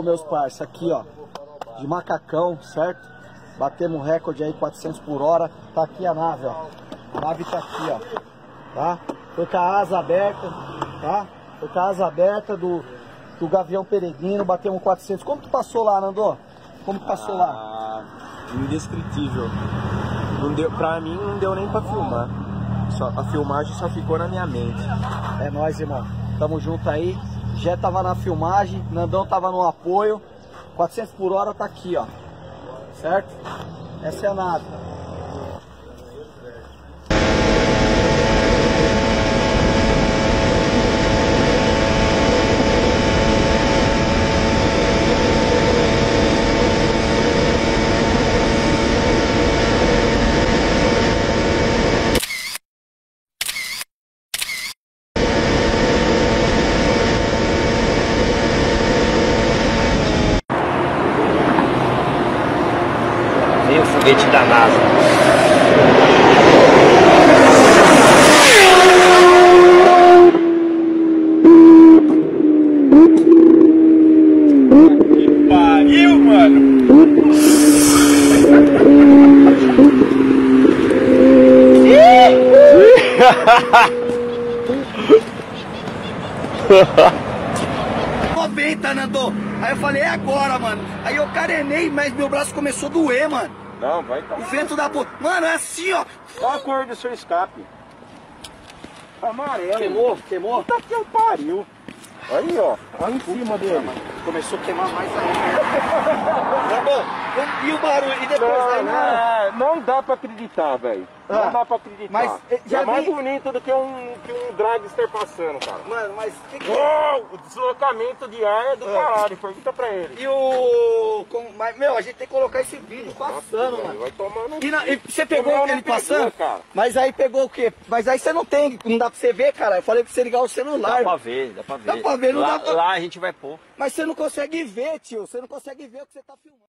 meus parceiros, aqui ó, de macacão, certo? Batemos um recorde aí, 400 por hora. Tá aqui a nave, ó. A nave tá aqui, ó. Tá? Foi com a asa aberta, tá? Foi com a asa aberta do Gavião Peregrino, batemos 400. Como que passou lá, Nando? Como que passou lá? Indescritível. Não deu, pra mim não deu nem pra filmar. A filmagem só ficou na minha mente. É nóis, irmão. Tamo junto aí. Jé tava na filmagem, Nandão tava no apoio. 400 por hora tá aqui, ó. Certo? Essa é a nave. Vem o foguete da NASA. Que pariu, mano! Nando. Aí eu falei, é agora, mano. Aí eu carenei, mas meu braço começou a doer, mano. Não, vai tomar. O vento da porra. Mano, é assim, ó. Qual a cor do seu escape? Amarelo. Queimou, queimou. Puta que pariu. Aí, ó. Olha em cima dele. Começou a queimar mais ainda. E o barulho? E depois aí não dá pra acreditar, velho. Não dá pra acreditar. Mas já é mais bonito do que um dragster passando, cara. Mano, mas o deslocamento de ar é do caralho, pergunta pra ele. E o... Mas, meu, a gente tem que colocar esse vídeo passando, mano. Vai tomando... E você pegou ele passando? Cara. Mas aí pegou o quê? Mas aí você não tem, não dá pra você ver, cara. Eu falei pra você ligar o celular. Dá pra ver, dá pra ver. Dá pra ver, não lá, dá pra... Lá a gente vai pôr. Mas você não consegue ver, tio. Você não consegue ver o que você tá filmando.